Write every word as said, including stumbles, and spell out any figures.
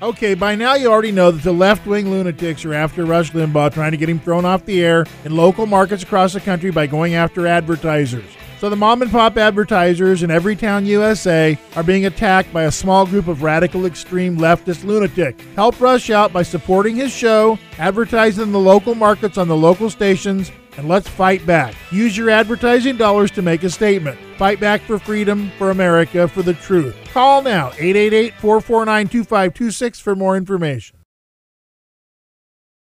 Okay, by now you already know that the left-wing lunatics are after Rush Limbaugh, trying to get him thrown off the air in local markets across the country by going after advertisers. So the mom-and-pop advertisers in every town U S A are being attacked by a small group of radical extreme leftist lunatics. Help Rush out by supporting his show, advertising in the local markets on the local stations, and let's fight back. Use your advertising dollars to make a statement. Fight back for freedom, for America, for the truth. Call now, eight eight eight, four four nine, two five two six for more information.